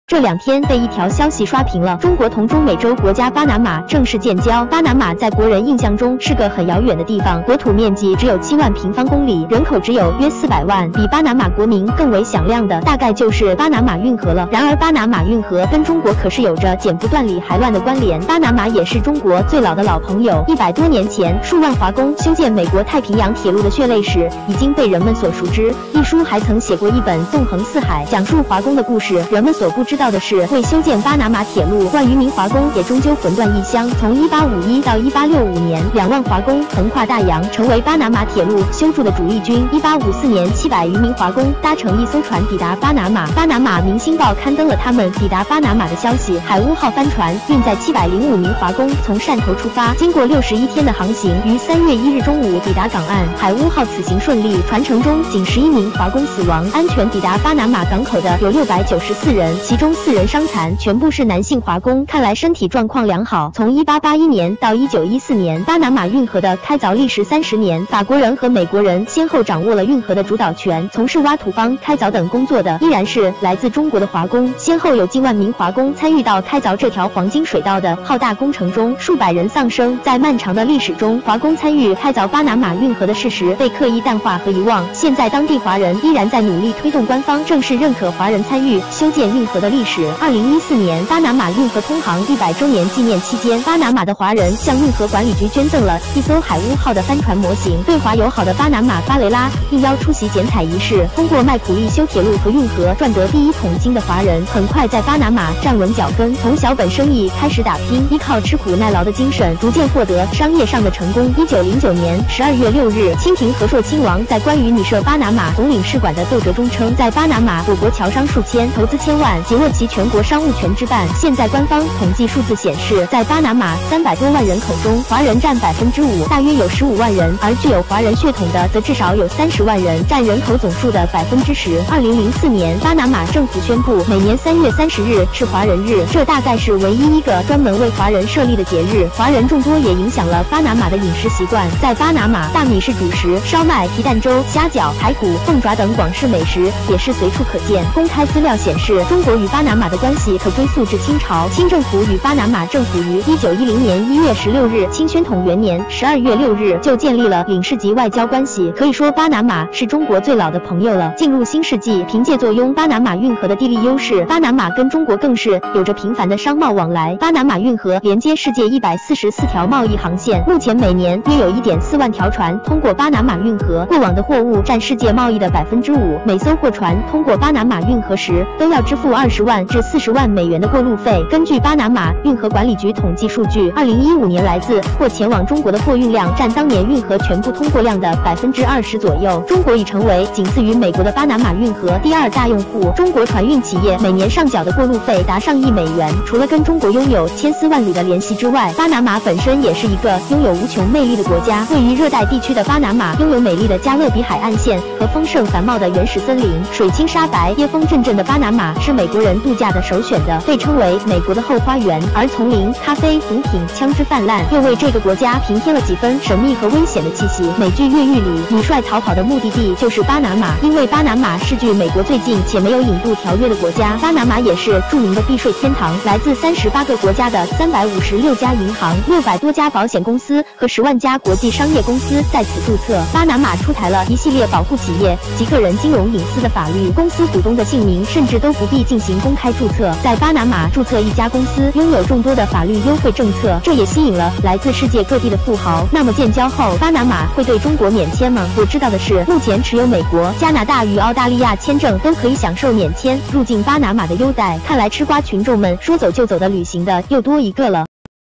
这2天被一条消息刷屏了，中国同中美洲国家巴拿马正式建交。巴拿马在国人印象中是个很遥远的地方，国土面积只有7万平方公里，人口只有约400万。比巴拿马国民更为响亮的，大概就是巴拿马运河了。然而，巴拿马运河跟中国可是有着剪不断理还乱的关联。巴拿马也是中国最老的老朋友，100多年前，数万华工修建美国太平洋铁路的血泪史已经被人们所熟知。一书还曾写过一本《纵横四海》，讲述华工的故事。人们所不知道的是，为修建巴拿马铁路，万余名华工也终究魂断异乡。从1851到1865年，2万华工横跨大洋，成为巴拿马铁路修筑的主力军。1854年，700余名华工搭乘一艘船抵达巴拿马。巴拿马《明星报》刊登了他们抵达巴拿马的消息。海巫号帆船运载705名华工从汕头出发，经过61天的航行，于3月1日中午抵达港岸。海巫号此行顺利，船程中仅11名华工死亡，安全抵达巴拿马港口的有694人，其中4人伤残，全部是男性华工，看来身体状况良好。从1881年到1914年，巴拿马运河的开凿历时30年，法国人和美国人先后掌握了运河的主导权，从事挖土方、开凿等工作的依然是来自中国的华工，先后有近万名华工参与到开凿这条黄金水道的浩大工程中，数百人丧生。在漫长的历史中，华工参与开凿巴拿马运河的事实被刻意淡化和遗忘。现在当地华人依然在努力推动官方正式认可华人参与修建运河的历史。2014年，巴拿马运河通航100周年纪念期间，巴拿马的华人向运河管理局捐赠了一艘海巫号的帆船模型。对华友好的巴拿马巴雷拉应邀出席剪彩仪式。通过卖苦力修铁路和运河赚得第一桶金的华人，很快在巴拿马站稳脚跟，从小本生意开始打拼，依靠吃苦耐劳的精神，逐渐获得商业上的成功。1909年12月6日，清廷和硕亲王在关于拟设巴拿马总领事馆的奏折中称，在巴拿马我国侨商数千，投资千万，紧握其全国商务权之办。现在官方统计数字显示，在巴拿马300多万人口中，华人占5%，大约有15万人，而具有华人血统的则至少有30万人，占人口总数的10%。2004年，巴拿马政府宣布每年3月30日是华人日，这大概是唯一一个专门为华人设立的节日。华人众多也影响了巴拿马的饮食习惯，在巴拿马，大米是主食，烧麦、皮蛋粥、虾饺、排骨、凤爪等广式美食也是随处可见。公开资料显示，中国与巴拿马的关系可追溯至清朝，清政府与巴拿马政府于1910年1月16日，清宣统元年12月6日就建立了领事级外交关系。可以说，巴拿马是中国最老的朋友了。进入新世纪，凭借坐拥巴拿马运河的地利优势，巴拿马跟中国更是有着频繁的商贸往来。巴拿马运河连接世界144条贸易航线，目前每年约有1.4万条船通过巴拿马运河，过往的货物占世界贸易的5%。每艘货船通过巴拿马运河时，都要支付20万至40万美元的过路费。根据巴拿马运河管理局统计数据，2015年来自或前往中国的货运量占当年运河全部通过量的20%左右。中国已成为仅次于美国的巴拿马运河第2大用户。中国船运企业每年上缴的过路费达上亿美元。除了跟中国拥有千丝万缕的联系之外，巴拿马本身也是一个拥有无穷魅力的国家。位于热带地区的巴拿马拥有美丽的加勒比海岸线和丰盛繁茂的原始森林，水清沙白，椰风阵阵的巴拿马是美国人度假的首选的，被称为美国的后花园。而丛林、咖啡、毒品、枪支泛滥，又为这个国家平添了几分神秘和危险的气息。美剧《越狱》里，女帅逃跑的目的地就是巴拿马，因为巴拿马是距美国最近且没有引渡条约的国家。巴拿马也是著名的避税天堂，来自38个国家的356家银行、600多家保险公司和10万家国际商业公司在此注册。巴拿马出台了一系列保护企业及个人金融隐私的法律，公司股东的姓名甚至都不必进行公开注册。在巴拿马注册一家公司，拥有众多的法律优惠政策，这也吸引了来自世界各地的富豪。那么建交后，巴拿马会对中国免签吗？我知道的是，目前持有美国、加拿大与澳大利亚签证都可以享受免签入境巴拿马的优待。看来吃瓜群众们说走就走的旅行的又多一个了。